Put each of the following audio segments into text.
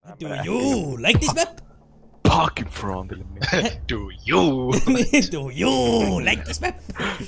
Do you like this map? Parkin frontille. Do you? Do you like this map?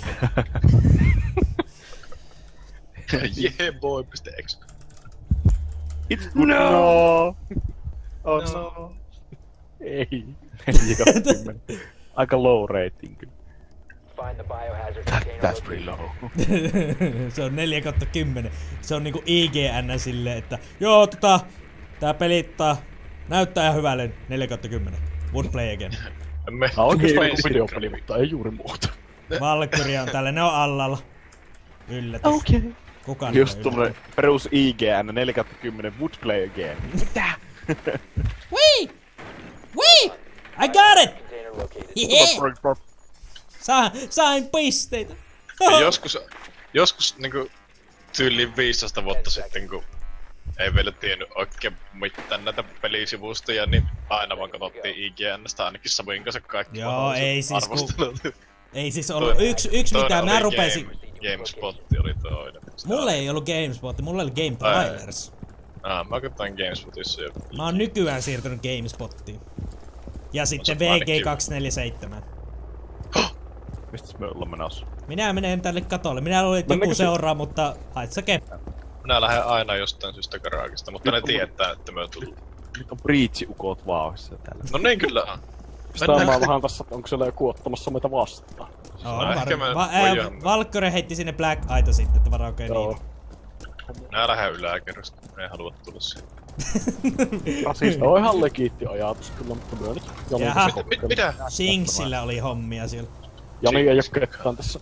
Yeah boy.exe. It's no! Oh no. Ei. 4/10. Aika low rating kyllä. That's pretty low. Se on 4/10. Se on niinku IGN silleen, että joo tää peli näyttää ihan hyvälle 4/10. Would play again. Oikeastaan videopeli, mutta ei juuri muuta. Valkyria on täällä, ne on allalla. Yllätys. Okei. Kukaan Just tommonen perus IGN 4/10 would play again. Mitä? Wee! Wee! I got it! Yeah! Sain pisteitä. Joskus niinku tyyliin 15 vuotta sitten, kun ei vielä tiennyt oikein mitään näitä pelisivustoja, niin aina vaan katsottiin IGN:stä ainakin Samuin kanssa kaikki arvostelut. Ei siis ollut yksi mitä mä rupesin. GameSpotti oli toinen. Mulla ei ollut GameSpot, mulla oli Game Trailers. Mä katsoin GameSpotissa jo. Mä oon nykyään siirtynyt GameSpottiin. Ja sitten VG247. Mistäs me ollaan menossa? Minä menen tälle katolle. Minä luulin, että joku seuraa, mutta hait sä keppää. Minä lähden aina jostain syystä garaagista, mutta ne tietää, että me tullaan. Nyt on breach-ukot vauhissa täällä. No niin kyllä on. Pistetään mä vähän tässä, onko siellä joku ottamassa meitä vastaan? Valkyrie heitti sinne Black Eyeta sitten, että varaukaa niitä. Minä lähden yläkerrasta, minä en halua tulla siihen. Rasista on ihan legiitti ajatus kyllä, mutta myö nyt. Jaha, mitä? Shinxillä oli hommia siellä. Jani ei oo ketään tässä.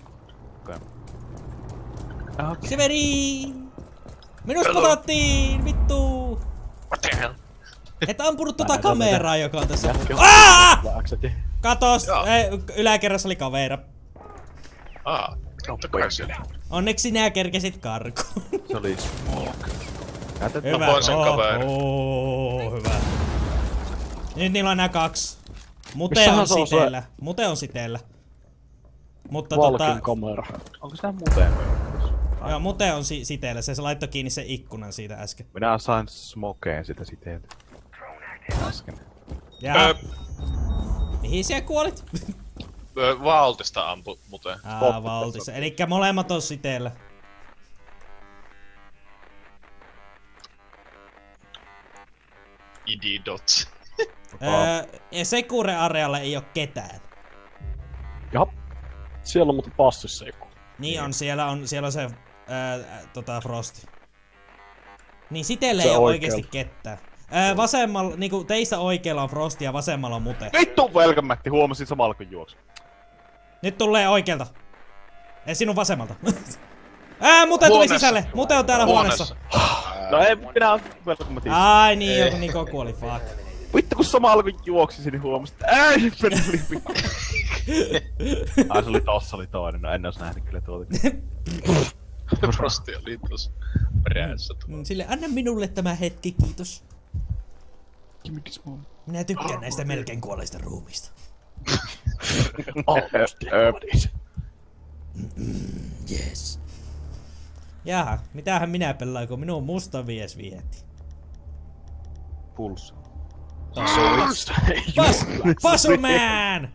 Severi! Minus potattiin! Vittu! What the hell? Et ampunut tota kameraa, joka on tässä. Katos! Yläkerrassa oli kavera. Tottakai siellä. Onneksi sinä kerkesit karkuun. Se oli smoke. Hyvä. Hyvä. Nyt niillä on nää 2. Mute on siteellä. Mute on siteellä. Mutta Valkin kamera. Onko sitä Mute? Joo, Mute on siteellä. Se laittoi kiinni sen ikkunan siitä äsken. Minä sain smokeen sitä siteeltä. Äsken. Jaa. Mihin siellä kuolit? Valtista ampu Mute. Valtissa. Elikkä molemmat on siteellä. Ididots. Secure-arealla ei oo ketään. Jaha. Siellä on muuten passissa joku. Niin on, siellä on se Frosti. Niin siteellä ei oo oikeesti ketään. Vasemmalla, niinku teistä oikealla on Frosti ja vasemmalla on Mute. Vittu velkämätti, huomasin samalla kun juoksin. Nyt tulee oikealta. Ei sinun vasemmalta. Mute tuli sisälle! Mute on täällä huoneessa. No ei, minä oon velkämätti. Ai niin, joku Niko kuoli, fuck. Vittu kun samalla kun juoksin, niin huomasin, että meni vittu. Ai se oli toinen, no en ois nähnyt kyllä tuolta. Frosti oli tossa perässä tuolla. Sille anna minulle tämä hetki, kiitos. Give me this moment. Minä tykkään näistä melkein kuolleista ruumista. Yes. Jaha, mitähän minä pelaan, kun minun musta vies vietti. Pulsa. Puzzle Man!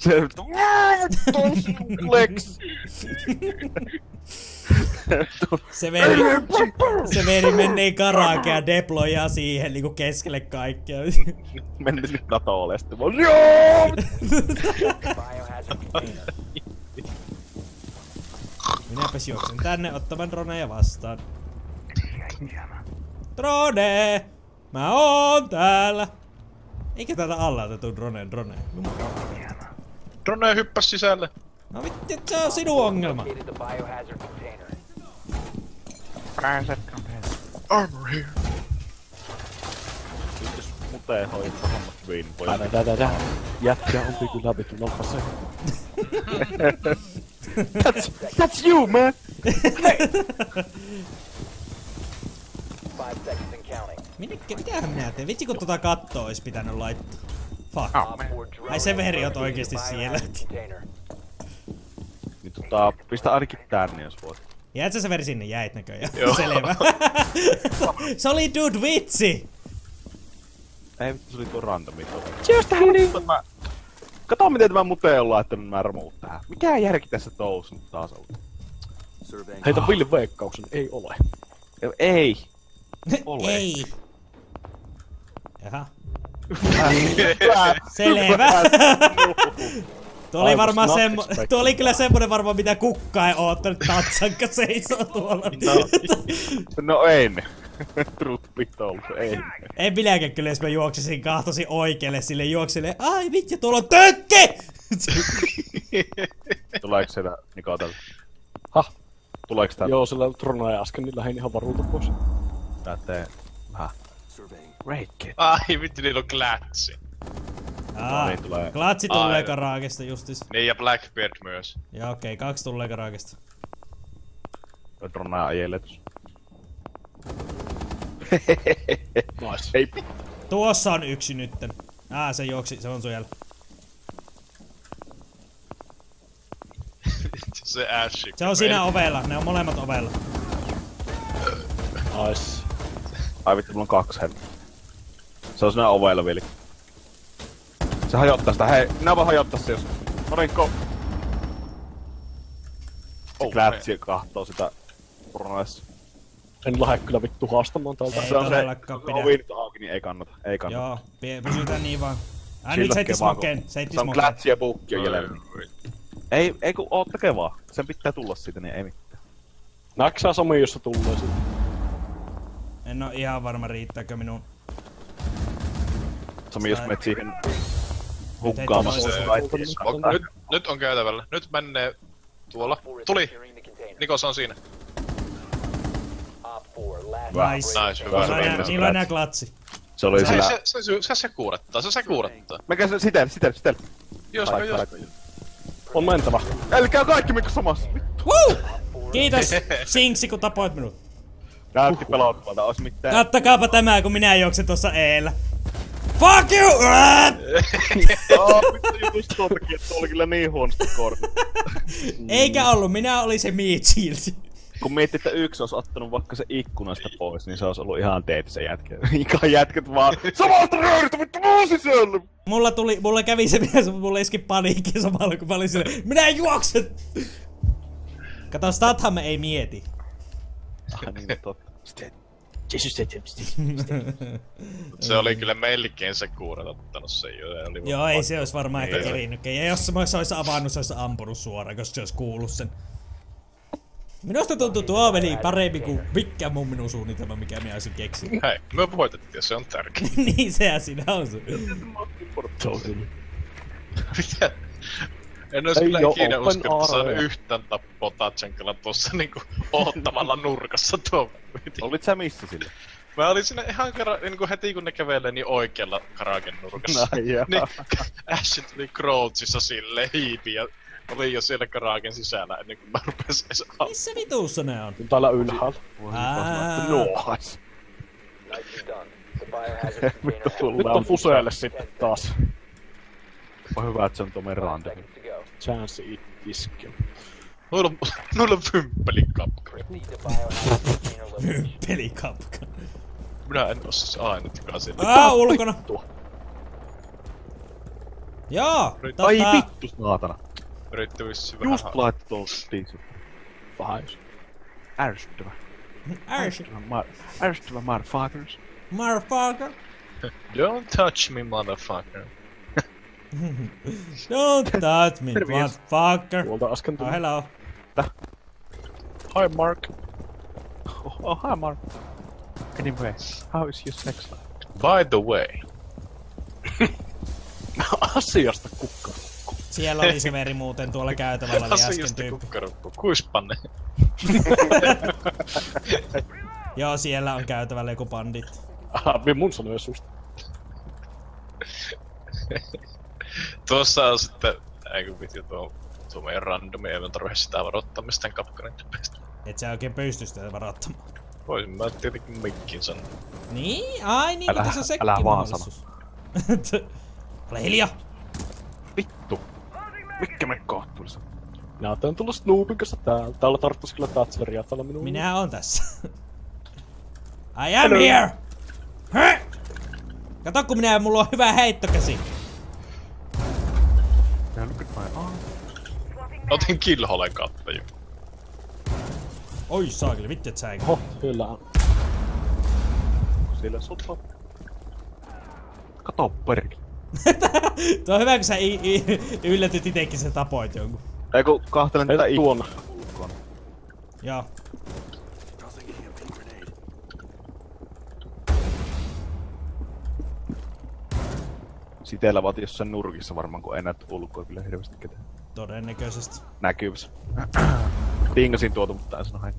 Lex! Se veri menee karaakea ja deployaa siihen niinku keskelle kaikkea. Mennä nyt katolle sitten vaan joo! Minäpäs juoksen tänne ottavan droneja vastaan. Drone! Mä oon täällä! Eikä täältä allalta tuu drone. Drone hyppäs sisälle. No vittu, se on sinun ongelma. Armor here. Jos Mute hoitaa hommat viinpoja. Jätkä on kyllä vittu nolpa se. That's you, man! Mitähän minä teen? Vitsi kun tota kattoo ois pitänyt laittaa. Fuck. Ai se veri oot oikeesti siellä. Niin pistä ainakin tänne jos voit. Jäät sä se veri sinne? Jäit näköjään. Joo. Selvä. Se oli dude vitsi! Ei vittu, se oli tuo randomi tuo. Kato miten tämä mute on laittanut nämä muut tähän. Mikä järki tässä touhussa nyt taas on? Heitä Ville veikkauksen, ei ole. Ei. Ole. Ei. Jaha. Selvä. Tuo oli kyllä semmonen varmaan mitä kukka ei oottanut Tatsanka seisoo tuolla. No ei ne. Truth be told, ei ne. En minäkään kyllä, jos mä juoksisin kahtosin oikealle sille juoksille. Ai vittu, tuolla on tökki! Tuleeko siellä Nikotelta? Hah? Tuleeko tää? Joo, sillä Tronaa äsken, niin lähdin ihan varulta pois. Tää vähän. Raid kit. Ai vittu, niillä on klätsi. No niin, tulee. Klatsi tulee Karaakesta justis. Niin ja Blackbeard myös. Joo okei, 2 tulee Karaakesta. Drona ajelee tossa. Nice. Ei Tuossa on yksi nytten. Se juoksi, se on siellä. Se Ash. Se on siinä ovella, ne on molemmat ovella. Nice. Ai vittu, mulla on 2 henkeä. Se on siinä ovella vielä. Se hajottaa sitä, hei, minä voin hajottaa se jos... Norinko! Se klätsi kahtoo sitä Brunoessa. En lähde kyllä vittu haastamaan täältä. Ei Se on se, todellakaan kun pidä. ovi nyt auki, niin ei kannata. Ei kannata. Joo, pysytään niin vaan. Nyt seitti smokeen, Se on klätsi ja bukki on jäljellä. Ei kun oottakee vaan. Sen pitää tulla siitä, niin ei mitään. Näksää Sami, jos se tulee siitä. En oo ihan varma riittääkö minun. Sami, jos menet siihen hukkaamassa. Nyt on käytävällä. Nyt menee tuolla. Tuli! Nikos on siinä. Nice. Niillä on enää klatsi. Se oli sillä... Se kuurettaa, se kuurettaa. Mekä se sitel. Jos. On mentävä. Älkää kaikki mikko samassa. Woo! Kiitos Sinksi kun tapoit minut. Näytti pelottavalta, ois mitään. Kattakaapa tämä kun minä juoksen tossa eellä. Fuck you! Just tuotakin, että oli kyllä niin huonosti korna. Eikä ollut, minä olin se meat silti. Kun miettii, että yksi olisi ottanut vaikka se ikkunasta pois, niin se olisi ollut ihan teeti se jätkä. Ikan jätkät vaan samalta rööristä, vittu mä sisällä! Mulla kävi se mies, mulla iski paniikki samalla kun mä olin silleen, minä juoksen! Kato, Statham ei mieti. Niin totta. Se oli kyllä melkein se kuuret ottanut sen jo. Joo, ei se ois varmaan ehkä kerinnytkin. Ja jos se ois avannut, se ois ampunut suoraan, koska se ois kuullut sen. Minusta tuntuu tuo veli paremmin kuin mikään minun suunnitelma, mikä minä olisin keksinyt. Hei, me voitettiin, se on tärkeä. Niin sehän siinä on se. Mitä? En ois kyllä ikinä uskonut saada yhtään tappoa Tatchankalla tuossa niinku oottamalla nurkassa tuo. Olit sä missä sille? Mä olin siinä ihan niinku heti kun ne kävelee niin oikealla Karaken nurkassa. Niin Ash tuli Crouchissa silleen hiipi ja oli jo siellä Karaken sisällä ennen kuin mä rupesin edes ampua. Missä vituussa ne on? Täällä ylhäällä. Nois. Nyt on Fuseelle sitten taas. On hyvä, että se on tuommoinen random. Chance iske. Noilla on vymppelikapka. Vymppelikapka. Minä en oo siis ainutkaan siellä. Ulkona! Joo! Ai vittu saatana. Yritti vissiin vähän... Just laittoi tuon diisin. Pahais. Ärsyttävä. Ärsyttävä motherfuckers. Motherfucker! Don't touch me, motherfucker. Don't touch me, motherfucker! Tuolta äsken tuli. Oh, hello. Hi, Mark. Oh, hi Mark. Anyway, how is your sex life? By the way. Asiasta kukka. Siellä oli se veri muuten tuolla käytävällä oli äsken tyyppi. Kuispanne. Joo, siellä on käytävällä joku bandit. Vie mun sanoja susta. Tuossa on sitten... Eikö piti tuo meidän randomi, ei me tarvitse sitä varoittaa mistään kapkanin tyypeistä. Et sä oikein pysty sitä varoittamaan. Voisin mä tietenkin mikkiin sanoa. Niin? Ai niin, mutta se on sekin älä vaan mahdollisuus. Ole hiljaa! Vittu. Mikä me kohtuulissa? Minä oon tullut Snoopin kanssa täällä. Täällä tarttuis kyllä Thatcheria täällä minun. Minä oon tässä. I am here! Kato kun mulla on hyvä heittokäsi. Otin killholen kautta jo. Oi saakeli, vittu et säikä. Oho, kyllä on. Sillä soppa. Kato perki. Tuo on hyvä kun sä yllätyt itekin sä tapoit jonkun. Ei kun kahtelen tätä tuonna. Joo. Siteellä vaat jossain nurkissa varmaan, kun ei näytä ulkoa kyllä hirveästi ketään. Todennäköisesti. Näkyvissä. Tingasin tuota, mutta en sano hain.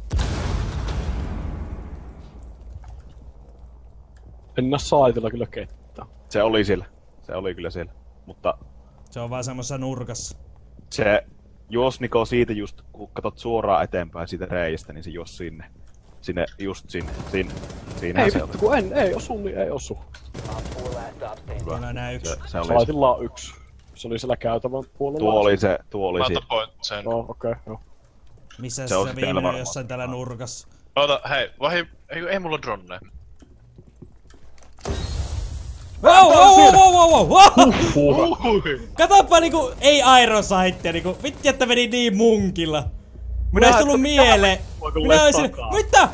En näe saitilla kyllä ketään. Se oli siellä. Se oli kyllä siellä. Mutta Se on vaan semmosessa nurkassa. se juos Niko siitä just, kun katot suoraan eteenpäin siitä reiästä, niin se juos sinne. Sinne, just sinne. Siinähän Ei se vittu, kun ei osu, niin ei osu. Täällä nää yksi. Se oli Saitilla on yksi. Se oli siellä käytävän puolella. tuo oli Mä siinä. tapoin sen. No, okei, joo. Missä Se on se täällä viimeinen varmaan. jossain täällä nurkassa. Oota, hei, ei mulla dronne. Wow! Katoppa niinku, ei aerosaitte niinku, vitti että meni niin munkilla. Minä ei tullut mieleen. Minä olisin, mitä?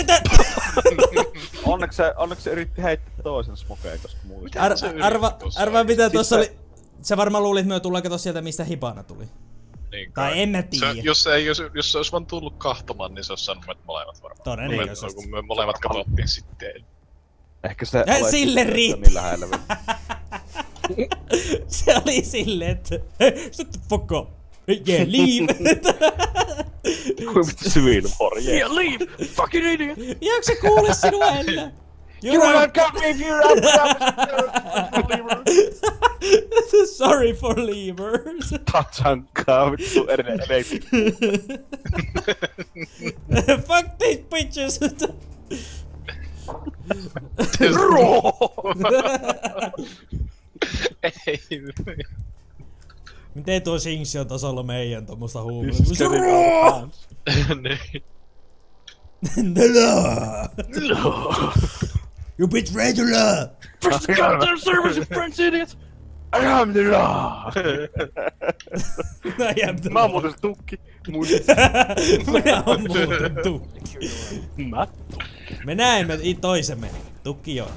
Onneksi se yritti heittää toisen smokeen, koska muista. Arvaa mitä tuossa oli. Se varmaan luulit, että me tullaan kato sieltä mistä Hibana tuli. Niin Tai en mä tiedä. Jos se olisi vaan tullut kahtomaan, niin se olisi sanonut meidät molemmat varmaan. Todennäköisesti. Kun me molemmat katsottiin sitten. Ehkä se sille riitti. niin lähellä vielä. Se oli silleen, että shut the fuck up. Yeah, leave. Kuin mitä Civilmore, Yeah, leave! Fucking idiot! Jääkö se kuule sinua enää? You won't come if you're Sorry for leavers. Tatsankaa, vittu edelleen. Fuck these bitches. Ei. Miten tuo Shinxi on tasolla meidän tommosta huumoria? Niin. You betrayed the law! First goddamn service, you French idiot! I am the law! Mä oon muuten se tukki. Minä oon muuten tukki. Mä? Me näemme toisemme. Tukki joo.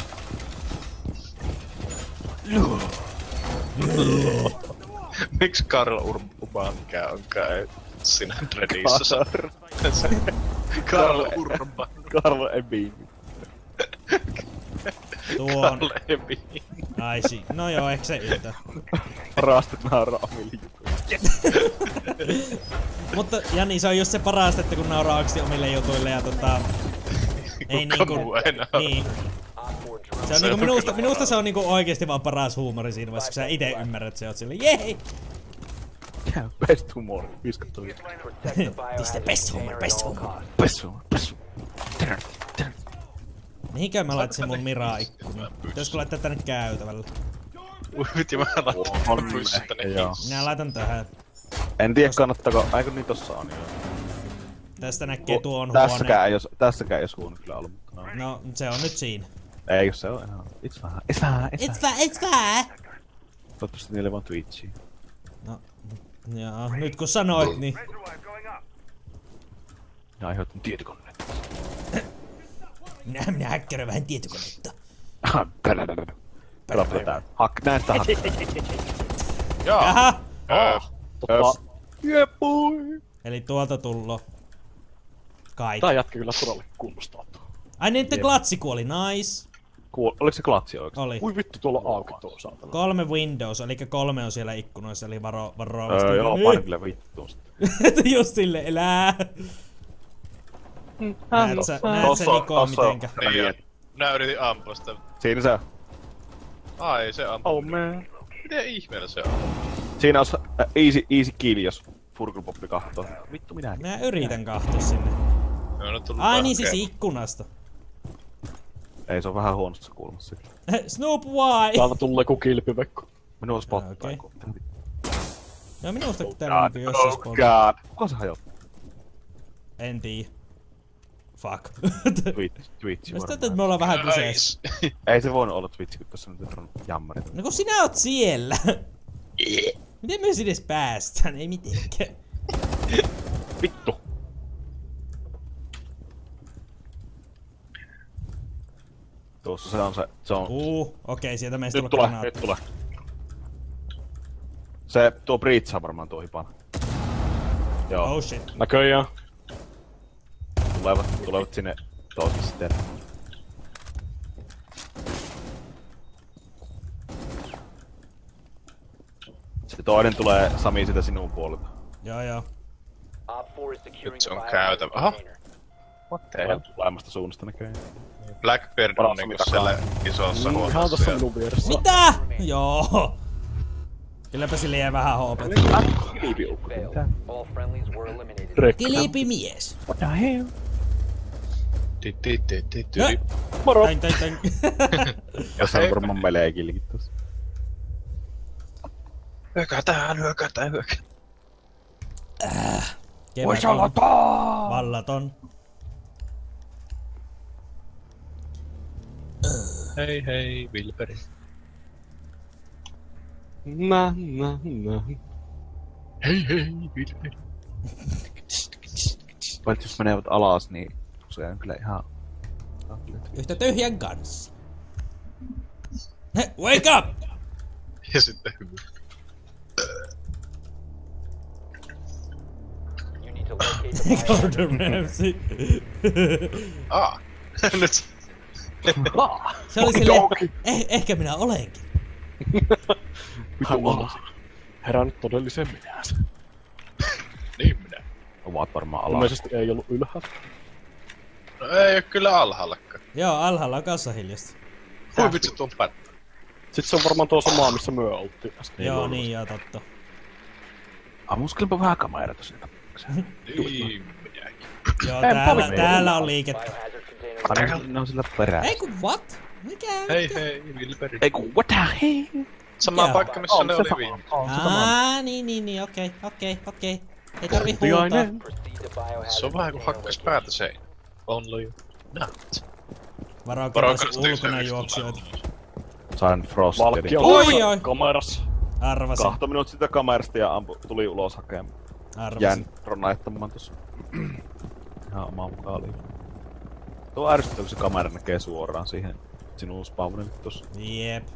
Miksi Karl Urban onkaan sinä Dreadissä? Karl Urban. Karl Ebin. Tuo on... Karl Ebin. Ai no joo, ehkä se yhtä. Parasta nauraa omille jutuille. Mutta Jani, se on just se parasta, että kun nauraa oikeesti omille jutuille ja ei niinku... Niin. Se on niinku minusta se on niinku oikeesti vaan paras huumori siinä vaiheessa, kun sä ite ymmärrät se, oot silleen jei! Best humor, viskattu vielä. This the best humor, best humor. Best humor, best humor. Mihinkö mä laittaisin mun Miraa ikkunaan? Pitäisikö laittaa tänne käytävälle? Piti mä laittaa pyssy tänne. Minä laitan tähän. En tiedä kannattaako, eikö niin tossa on jo. Tästä näkee tuon huoneen. Tässäkään ei jos huono kyllä ollut, mutta no, se on nyt siinä. Ei se on enää. It's fine. Toivottavasti niille vaan Twitchiin. No, joo, nyt kun sanoit, niin... Ja aiheuttanut tietokonetta. Minä häkkäröin vähän tietokonetta. Näin sitä hakkaa. Jaha! Yeah boy! Eli tuolta tullo. Kaikki. Tää jätkä kyllä todella kuulostaa tuo. Ai niin, että Glatsi kuoli, nice. Oliko se Glatsi oikeesti? Oli. Ui vittu, tuolla on auki tuo saatana. 3 Windows, eli 3 on siellä ikkunoissa, eli varo joo, panin kyllä vittuun sit. Just sille, elää. Näet sä Nikoa mitenkä? Niin, minä yritin ampua sitä. Siinä se on. Ai, se ampuu. Oh man. Miten ihmeellä se on? Siinä on easy kill, jos Furgelpoppi kahtoo. Vittu minä. Minä yritän kahtua sinne. Ai niin, siis ikkunasta. Ei, se on vähän huonossa kulmassa. Snoop, why? Täältä tulee joku kilpivekko. Minua spottaa. Okei. Joo, minusta täällä on jossain spottaa. God. Kuka se hajottaa? En tiiä. Fuck. Twitch Mä sitä, että me ollaan vähän kyseessä. Ei se voinut olla Twitch, kun tossa nyt on jammarit. No kun sinä oot siellä. Miten me edes päästään? Ei mitenkään. Vittu. Tuossa se on. Okei, sieltä meistä nyt tulee. Se tuo breachaa varmaan tuo hipana. Joo. Oh shit. Näköjään. Tulevat sinne toiselle sitten. Se toinen tulee Sami sitä sinun puolelta. Joo. Nyt se on käytävä. Aha. What the hell? Laimasta suunnasta näköjään. Blackbeard on niinku siellä isossa huoneessa. Ihan tossa minun vieressä. Mitä? Joo. Kylläpä sille jäi vähän hoopet. Kilipimies. What the hell? Moro! Tän. Jos on varmaan meleekilläkin tossa. Hyökätään. Voisi olla vallaton. Hei, Wilperi. Hei, Wilperi. Vaikka jos menevät alas, niin se on kyllä ihan... Yhtä tyhjän kanssa. Wake up! Ja sitten hyvä. Gordon Ramsay. Nyt. Se oli silleen, ehkä minä olenkin. Herännyt todelliseen minänsä. Niin minä. Ovat varmaan alas. Ilmeisesti ei ollut ylhäällä. No ei oo kyllä alhaallakaan. Joo, alhaalla on kanssa hiljasta. Kui vitsi tuon pättä. Sitten se on varmaan tuo sama, missä myö oltiin äsken. Joo, niin joo, totta. Ammuskelenpa vähän kamerata siitä. Niin minäkin. Joo, täällä on liikettä. Ne on sillä perään. Ei kun what? Mikä? Hei, Wilperi. Ei kun what the hell? Sama paikka missä ne oli viime. Niin, okei. Ei tarvi huutaa. Se on vähän kuin hakkas päätä sein. Only not. Varokaa tässä ulkona juoksijoita. Sain Frostin. Valkki on Oi! kamerassa. Arvasin. 2 minuuttia sitä kamerasta ja tuli ulos hakemaan. Jään ronaittamaan tossa. Ihan omaa mukaan oli. Tuo ärsyttää, kun se kamera näkee suoraan siihen sinun spawnille tossa. Jep.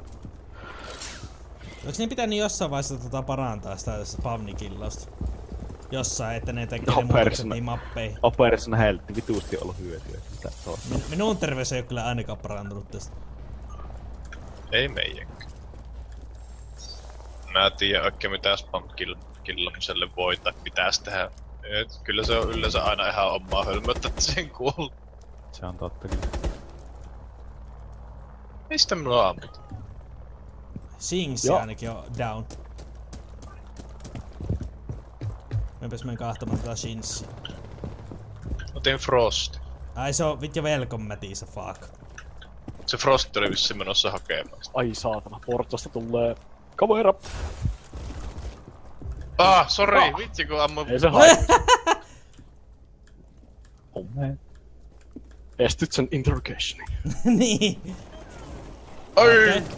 Oiks niin pitänyt jossain vaiheessa parantaa sitä spawnikillausta? Jossain, että ne tekee ne muutokset niin mappeihin. Operationa heltti vituusti ollut hyötyä. Minun terveys ei oo kyllä ainakaan parantunut tästä. Ei meidänkään. Mä en tiedä oikein mitä spam-killamiselle voi tai pitäis tehdä. Et kyllä se on yleensä aina ihan omaa hölmöttä, että siihen kuuluu. Se on totta kyllä. Mistä minulla on ammut? Singsi ainakin on down. Menpäs menen kahtamaan tätä Shinsia. Otin Frost. Ai se on vitja velkommätiisa, fuck. Se Frost oli vissiin menossa hakemaan. Ai saatana, portasta tulee kamera. Sori, vitsi kun ammuin. Ei se haittaa. Oh man. Estyt sen interrogationi. Niin. Ai! Okay.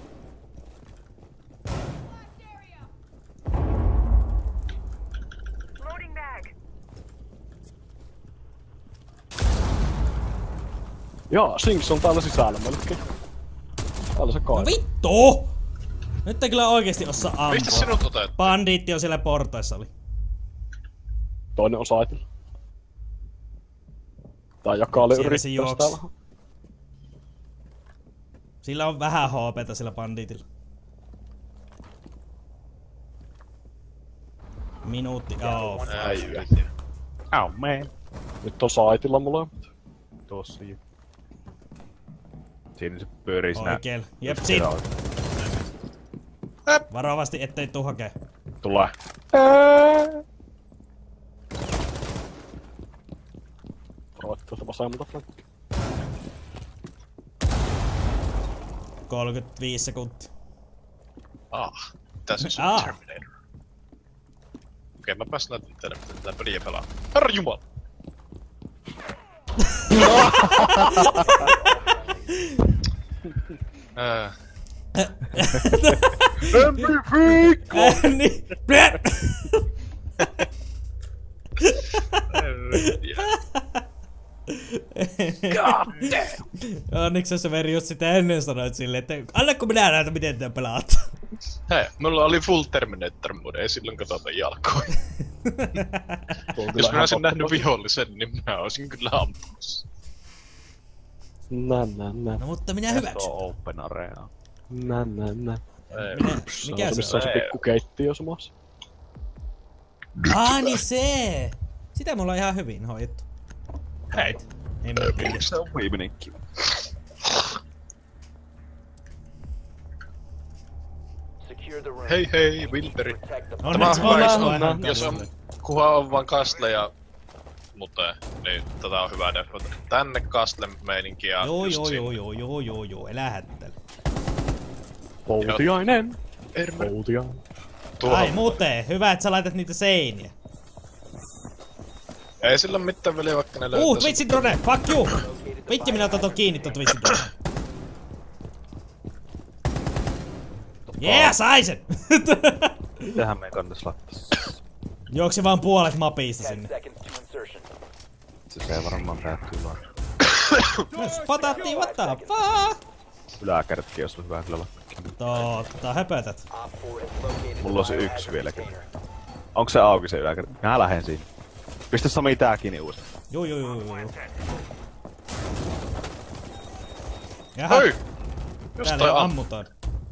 Jaa, Sinks on täällä sisällä melkein. Täällä se kai. No vittu! Nyt ei kyllä oikeesti osaa ampua. Mistä sinut otet? Bandiitti on siellä portaissa oli. Toinen on saitilla. Tää Jakaali yrittää täällä. Sillä on vähän HP:tä sillä bandiitilla. Minuutti. Oh, man. Nyt on saitilla molemmat. Tossa jo. Siinä se pyörii sinä. Oikeel. Jep, siinä. Varovasti, ettei tuu hakee. Tulee. Roittaa vasemmalta flankki. 35 sekuntia. Tässä on Terminator. Okei, mä pääsin näyttää tätä peliä pelaa. Herra jumala! Niin. God damn! Onneksi sä Veri just sitä ennen sanoit silleen, että anna kun minä näytän miten te pelaatte. Hei, mulla oli full Terminator mode, ei silloin katota jalkoihin. Jos mä olisin nähnyt vihollisen, niin mä olisin kyllä ampunut. No mutta minä hyväksyn. Tuo open area. Mikä se Missä on se pikku keittiö samassa? Niin se! Sitä mulla on ihan hyvin hoidettu. Hei. Ei mä tiedä. Se on viimeinen kiva. Hei, Wilberi. Onneksi aina Jos on, kunhan on vaan Castle ja Mute, niin tätä on hyvä defota. Tänne Castle-meininki ja Joo, elä hättäile. Poutiainen! Poutiainen. Ai Mute, hyvä et sä laitat niitä seiniä. Ei sillä mitään väliä vaikka ne löytää. Twitchin drone, fuck you! Vitti minä otan ton kiinni ton Twitchin drone. Sai sen! Mitähän me kannas lattas? Juoksi vaan puolet mapista sinne. Se ei varmaan päättyy vaan. Me spotattiin, what the fuck? Yläkärtkin jos on hyvä kyllä lakkakin. Totta, höpötät. Mulla on se yksi vieläkin. Onko se auki se yläkärtti? Mä lähden siinä. Pistä Sami tää kiinni uudestaan. Joo. Jaha. Hei! Täällä jo ammutaan.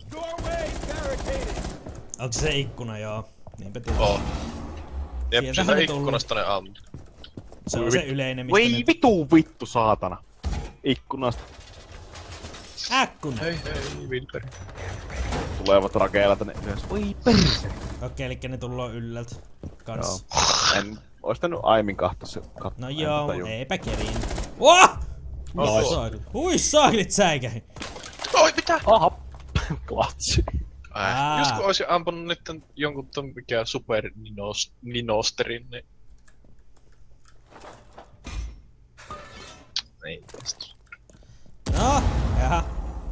Onko se ikkuna, joo? Niinpä tietysti. Oo. Jep, sitä ikkunasta ne ammut. Se on se yleinen, mistä voi vittu saatana. Ikkunasta. Äkkuna. Hei, Wilberi. Tulevat rakeilla tänne ylös. Voi perse. Okei, elikkä ne tulloo yllältä. Kans. En ois tainnut aiemmin kahtaa se kattaa. No joo, eipä keriin. Oh! Hui saaklit säikähin. Oi, mitä? Aha. Klatsi. Just kun oisin ampunut nyt jonkun ton mikä super Ninosterin, niin... Ei tästä. No, jaha.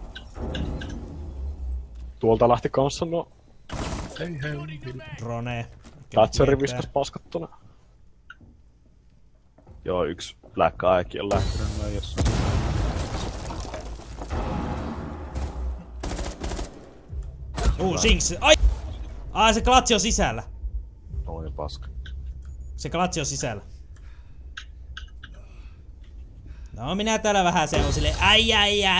Tuolta lähti kanssa no... Hei, Drone. Thatcheri viskas paskattuna. Joo, yksi Black Eyekin on lähtenyt noin jossain. Sinks. Ai! Se klatsi on sisällä. Noin paska. Se klatsi on sisällä. No minä täällä vähän se on silleen ai.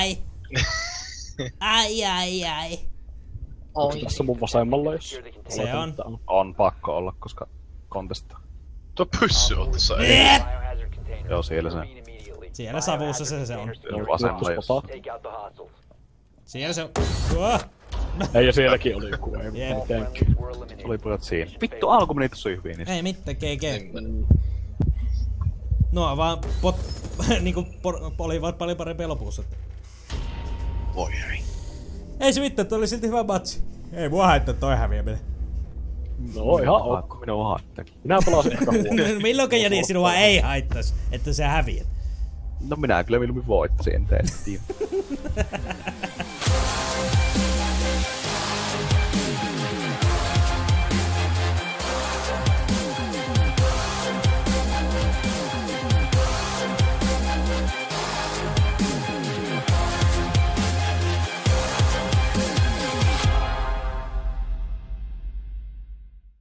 Ai. Onko tässä mun vasemmalla jos? Se on. On pakko olla, koska kontesta. Tuo pyssy on tässä Joo, siellä se. Siellä savussa se on. Vasemmalla jos. Siellä se on. Ei, ja sielläkin oli joku, ei mitenkään. Oli pojat siinä. Vittu, alku meni tossa hyvin niistä. Ei mitään, GG. No vaan niinku olivat paljon parempia lopussa. Voi hei. Ei se mitään, toi oli silti hyvä matsi. Ei mua haittaa toi häviäminen. No ihan ok. Minua haittakin. Minä pelasin aika huono. Milloinkaan Jani sinua ei haittais, että sä häviät? No minä kyllä milloin voittasin, en tiedä.